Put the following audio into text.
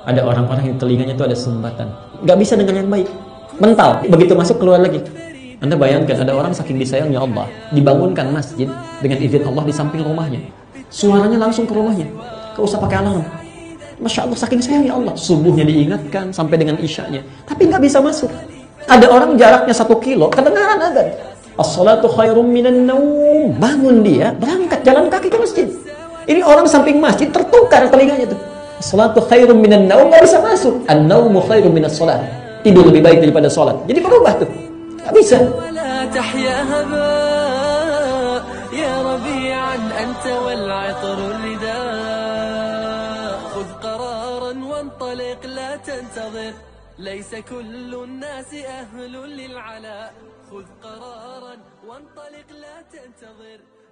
Ada orang-orang yang telinganya itu ada sumbatan, nggak bisa dengar yang baik, mental, begitu masuk keluar lagi. Anda bayangkan ada orang saking disayangnya Allah, dibangunkan masjid dengan izin Allah di samping rumahnya, suaranya langsung ke rumahnya, nggak usah pakai alarm. Masya Allah, saking sayangnya Allah, subuhnya diingatkan sampai dengan isyanya, tapi nggak bisa masuk. Ada orang jaraknya 1 kilo, kedengaran adzan, as-salatu khairum minan naum, bangun dia, berangkat jalan kaki ke masjid. Ini orang samping masjid tertukar telinganya tuh. As-salatu khairum minan naum, nggak bisa masuk. An-naumu khairum minas salat, tidur lebih baik daripada salat. Jadi berubah tuh, nggak bisa. ليس كل الناس أهل للعلاء خذ قرارا وانطلق لا تنتظر